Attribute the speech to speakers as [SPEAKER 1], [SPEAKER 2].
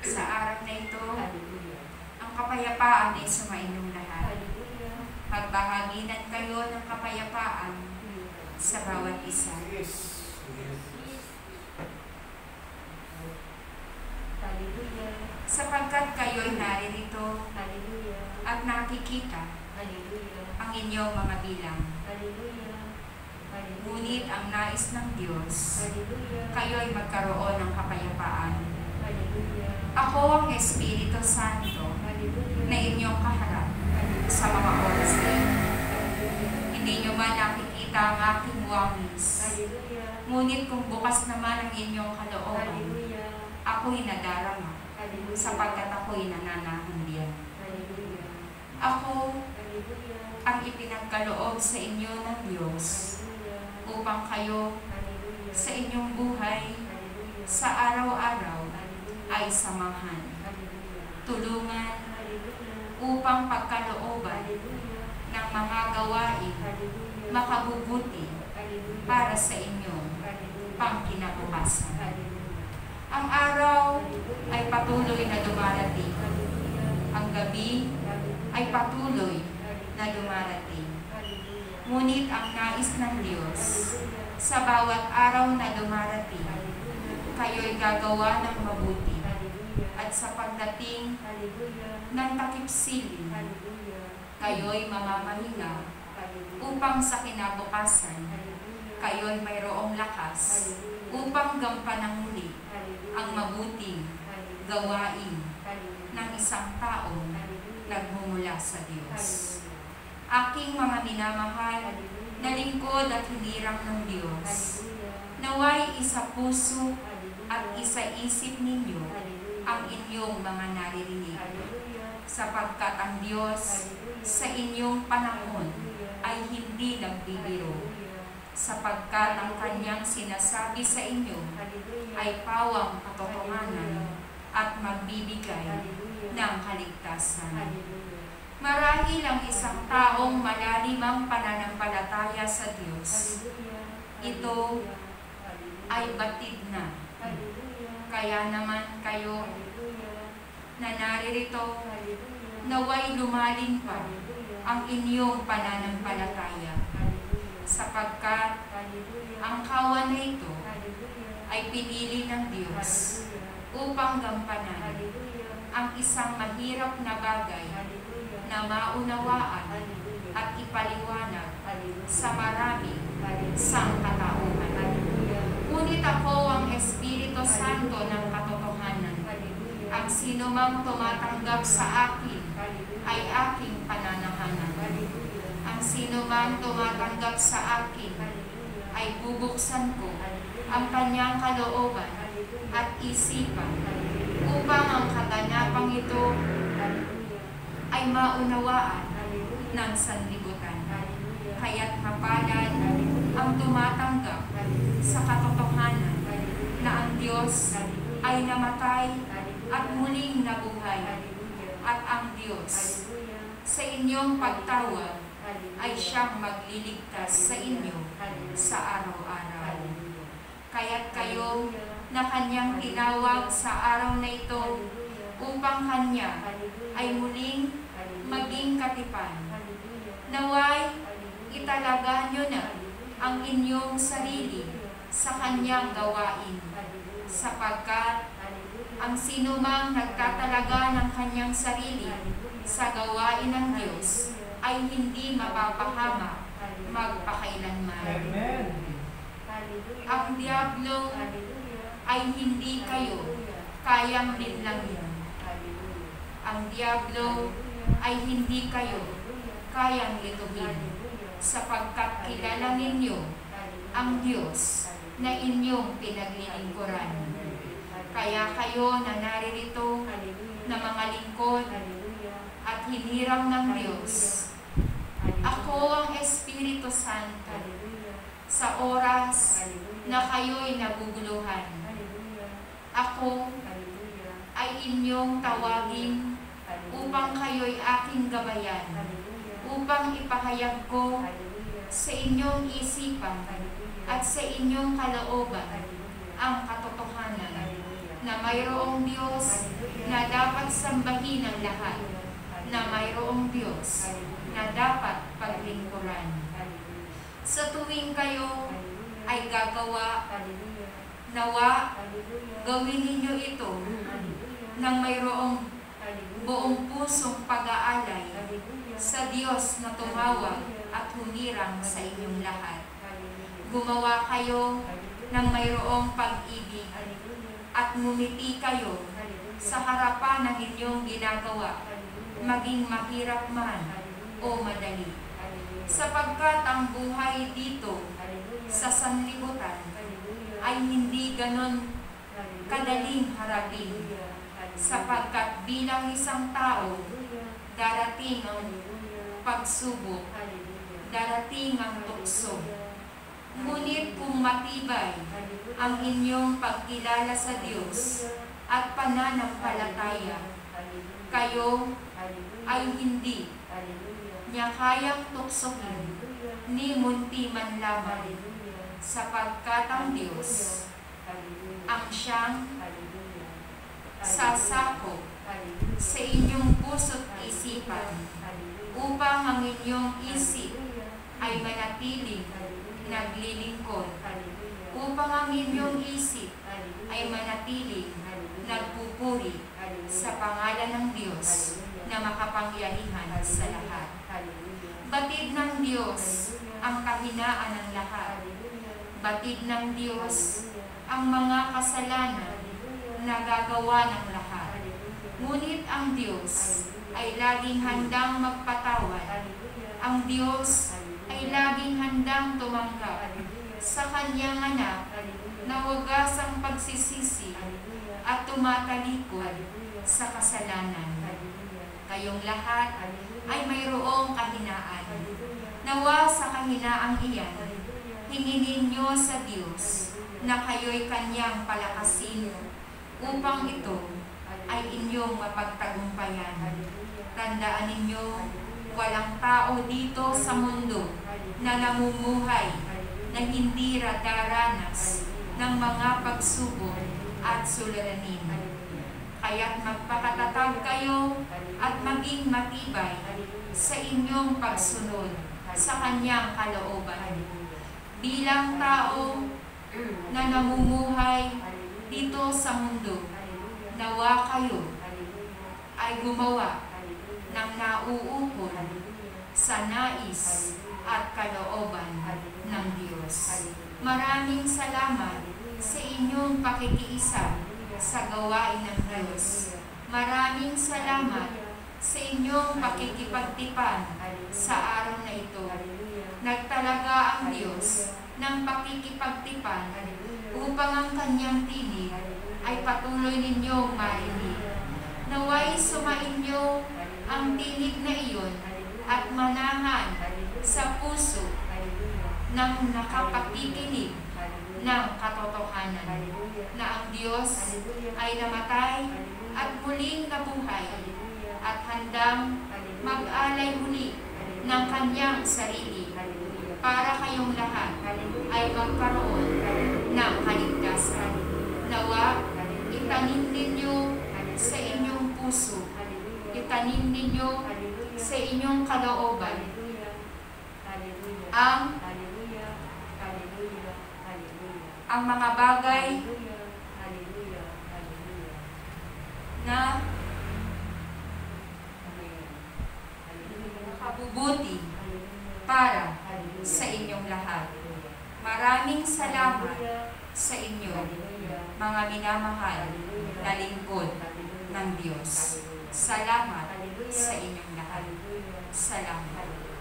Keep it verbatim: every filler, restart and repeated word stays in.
[SPEAKER 1] Sa araw na ito, ang kapayapaan ay sumainyong lahat. Magbahaginan kayo ng kapayapaan sa bawat isa. Sapagkat kayo'y naririto at nakikita ang inyong mga bilang. Ngunit ang nais ng Diyos, kayo'y magkaroon ng kapayapaan. Ako ang Espiritu Santo na inyong kaharap sa mga oras na ito. Hindi nyo man nakikita ang aking wangis. Ngunit kung bukas naman ang inyong kalooban, ako'y nadarama sapagkat ako'y nananahandian. Ako ang ipinagkaloob sa inyo ng Diyos upang kayo sa inyong buhay sa araw-araw ay samahan, tulungan upang pagkalooban ng mga gawain makabubuti para sa inyong pangkinabukasan. Ang araw ay patuloy na dumarating. Ang gabi ay patuloy na dumarating. Ngunit ang nais ng Diyos, sa bawat araw na dumarating, kayo'y gagawa ng mabuti. At sa pagdating ng takipsilim, kayo'y mamamahinga upang sa kinabukasan, kayo'y mayroong lakas upang gampanan muli ang mabuting gawain ng isang taong nagmumula sa Diyos. Aking mga minamahal na lingkod at hinirang ng Diyos, naway isa puso at isa isip ninyo ang inyong mga naririnig, sapagkat ang Diyos sa inyong panahon ay hindi nagbibiro, sapagkat ang kanyang sinasabi sa inyo ay pawang katotohanan at magbibigay ng kaligtasan. Marahil ang isang taong malalimang pananampalataya sa Diyos, ito ay batid na. Kaya naman kayo na naririto, naway lumalim pa ang inyong pananampalataya, sapagkat ang kawan na ito ay pinili ng Diyos upang gampanan ang isang mahirap na bagay na maunawaan at ipaliwanag sa maraming sangkatauhan. Ngunit ako ang Espiritu Santo ng katotohanan. Ang sino mang tumatanggap sa akin ay aking pananahanan. Ang sino mang tumatanggap sa akin ay bubuksan ko ang kanyang kalooban at isipan upang ang kaganapang ito ay maunawaan ng sanlibutan. Kaya't mapalad ang tumatanggap sa katotohanan na ang Diyos ay namatay at muling nabuhay, at ang Diyos sa inyong pagtawag ay siyang magliligtas sa inyo sa araw-araw. Kaya't kayo na kanyang tinawag sa araw na ito upang kanya ay muling maging katipan. Naway, italaga nyo na ang inyong sarili sa kanyang gawain, sapagkat ang sinumang nagtatalaga ng kanyang sarili sa gawain ng Diyos ay hindi mapapahama magpakailanman.
[SPEAKER 2] Amen.
[SPEAKER 1] Ang diablo ay hindi kayo kayang linlangin. Ang diablo ay hindi kayo kayang lituhin, sapagkat kilala ninyo ang Diyos na inyong pinaglilingkuran. Kaya kayo na naririto na mga lingkod at hinirang ng Diyos, ako ang Espiritu Santo sa oras na kayo'y naguguluhan. Ako ay inyong tawagin upang kayo'y aking gabayan, upang ipahayag ko sa inyong isipan at sa inyong kalooban ang katotohanan na mayroong Diyos na dapat sambahin ng lahat, na mayroong Diyos na dapat paglingkuran. Sa tuwing kayo ay gagawa, nawa, gawin ninyo ito ng mayroong buong pusong pag-aalay sa Diyos na tumawag at humirang sa inyong lahat. Gumawa kayo ng mayroong pag-ibig at ngumiti kayo sa harapan ng inyong ginagawa, maging mahirap man o madali. Sapagkat ang buhay dito sa sanlibutan ay hindi ganon kadaling harapin, sapagkat bilang isang tao, darating ang pagsubok, darating ang tukso. Ngunit kung matibay ang inyong pagkilala sa Diyos at pananampalataya, kayo ay hindi niya kayang tuksohin ni munti man lamang, sapagkat ang Diyos ang siyang sasakop sa inyong puso't isipan, upang ang inyong isip ay manatiling naglilingkod, upang ang inyong isip ay manatiling nagpupuri sa pangalan ng Diyos na makapangyarihan sa lahat. Batid ng Diyos ang kahinaan ng lahat. Batid ng Diyos ang mga kasalanan na gagawa ng lahat. Ngunit ang Diyos ay laging handang magpatawad. Ang Diyos ay laging handang tumanggap sa Kanyang anak na wagas ang pagsisisi at tumatalikod sa kasalanan. Kayong lahat ay mayroong kahinaan. Nawa sa kahinaang iyan, hinginin niyo sa Diyos na kayo'y Kanyang palakasin upang ito ay inyong mapagtagumpayan. Tandaan ninyo, walang tao dito sa mundo na namumuhay na hindi daranas ng mga pagsubok at suliranin. Kaya't magpakatatag kayo at maging matibay sa inyong pagsunod sa Kanyang kalooban. Bilang tao na namumuhay dito sa mundo, nawa kayo ay gumawa ng nauukol sa nais at kalooban ng Diyos. Maraming salamat sa inyong pakikiisa sa gawain ng Diyos. Maraming salamat sa inyong pakikipagtipan sa araw na ito. Nagtalaga ang Diyos ng pakikipagtipan upang ang Kanyang tinig ay patuloy ninyong marinig. Naway sumainyo ang tinig na iyon at manahan sa puso ng nakapakikinig ng katotohanan na ang Diyos ay namatay at muling nabuhay at handang mag-alay muli ng Kanyang sarili para kayong lahat ay magkaroon ng kaligtasan. Nawa, itanim ninyo sa inyong puso, itanim ninyo sa inyong kalooban ang ang mga bagay na kabubuti para sa inyong lahat. Maraming salamat sa inyo, mga minamahal na lingkod ng Diyos. Salamat sa inyong lahat. Salamat.